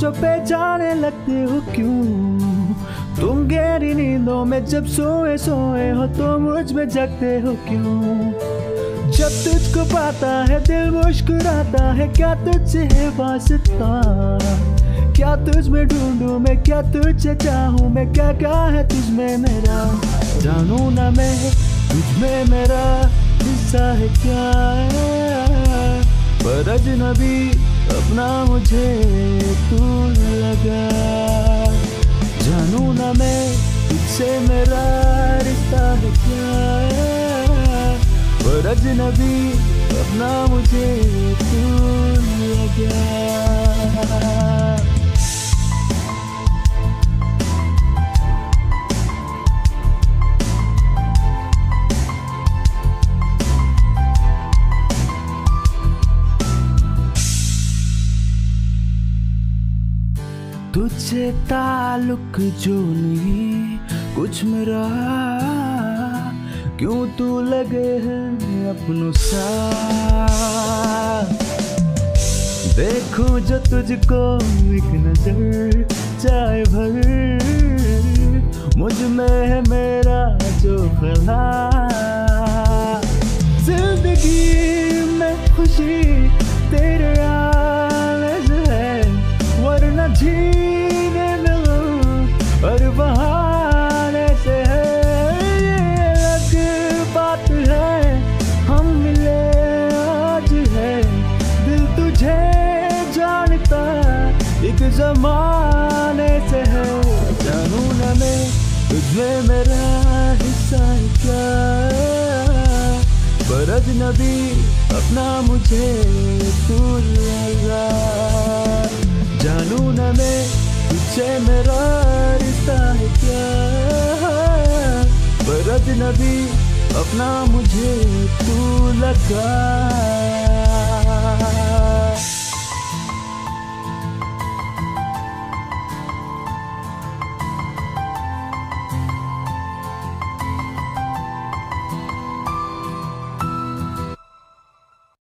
मुझ पे जाने लगते हो क्यों? तुम गहरी नींदों में जब सोए सोए हो तो मुझ में जगते हो क्यों? जब तुझको पाता है दिल मुस्कुराता है, क्या तुझसे है वास्ता? क्या तुझ में ढूंढूं मैं, क्या तुझसे चाहूं मैं, क्या क्या है तुझ में मेरा? जानू ना मैं तुझ में मेरा हिस्सा है क्या, पर अजनबी अपना मुझे तू लगा। जानू ना मैं तुझसे मेरा रिश्ता है क्या, पर अजनबी अपना मुझे तू लगा। तुझसे ताल्लुक जो नहीं कुछ मेरा, क्यों तू लगे है अपनों सा? देखूं जो तुझको एक नजर चाहे भर, मुझ में है मेरा जो खला। जिंदगी में खुशी तेरे आने से है, वरना जीने में और बहाने से है। ये अलग बात है हम मिले आज है, दिल तुझे जानता एक जमाने से है। जानू ना मैं तुझमें मेरा हिस्सा है क्या, पर अजनबी अपना मुझे तू लगा। जानू ना मैं तुझसे मेरा रिश्ता है क्या, पर अजनबी अपना मुझे तू लगा।